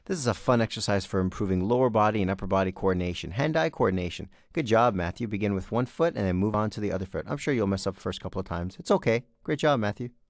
This is a fun exercise for improving lower body and upper body coordination, hand-eye coordination. Good job, Matthew. Begin with one foot and then move on to the other foot. I'm sure you'll mess up the first couple of times. It's okay. Great job, Matthew.